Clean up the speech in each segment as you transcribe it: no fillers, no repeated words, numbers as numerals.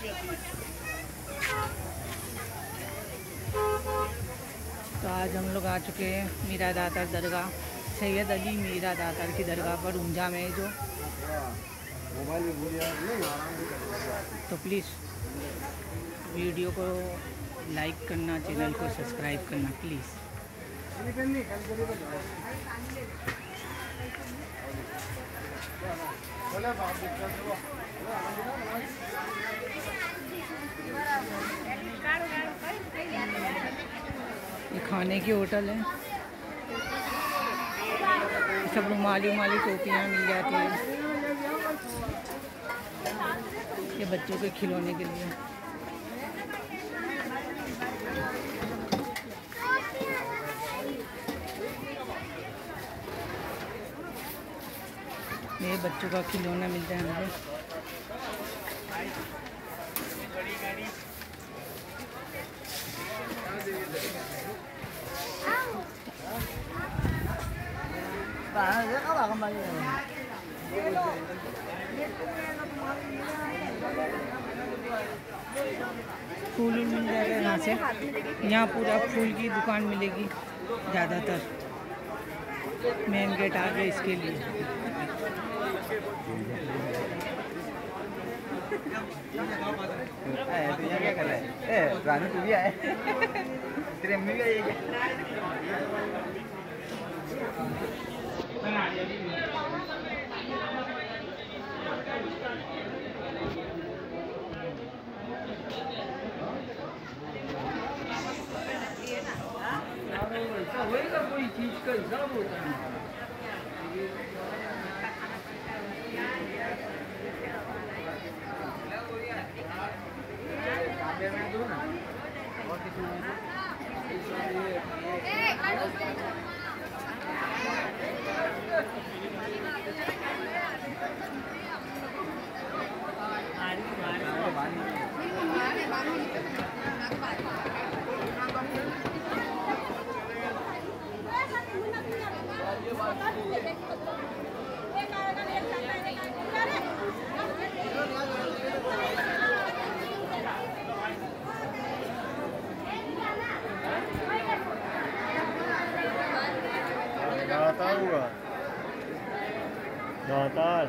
तो आज हम लोग आ चुके हैं मीरा दातार दरगाह, सैयद अली मीरा दातार की दरगाह पर ऊंझा में जो। तो प्लीज़ वीडियो को लाइक करना, चैनल को सब्सक्राइब करना प्लीज़। ये खाने की होटल है, सब रुमाली टोपियाँ मिल जाती हैं, ये बच्चों के खिलौने के लिए। ये बच्चों का खिलौना मिलता है मुझे। फूल मिल जाएगा यहाँ से, यहाँ पूरा फूल की दुकान मिलेगी ज़्यादातर। मेन गेट आ गया इसके लिए। क्या कर रहा है? रानी तू भी आए? तेरी अम्मी भी आई है? होएगा कोई चीज का हिसाब होता है। दातार हुआ, दातार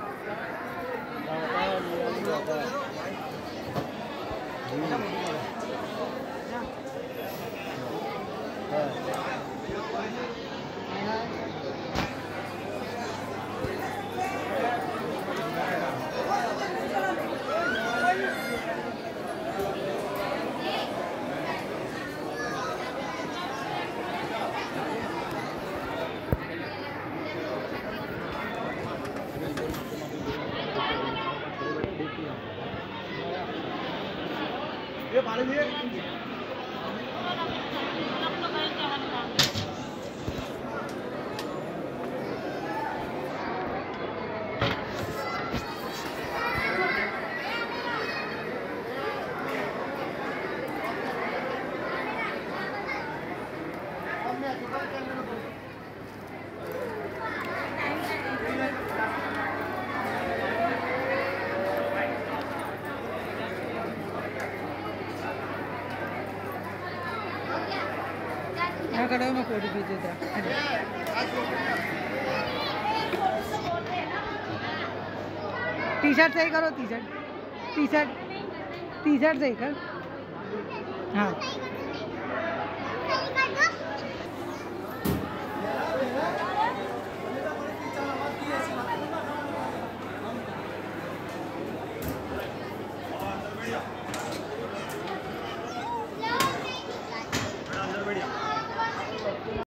ये पानी दिए। यहाँ खड़ा मैं फोटो खींच देता। टी शर्ट सही करो, टी शर्ट सही कर। हाँ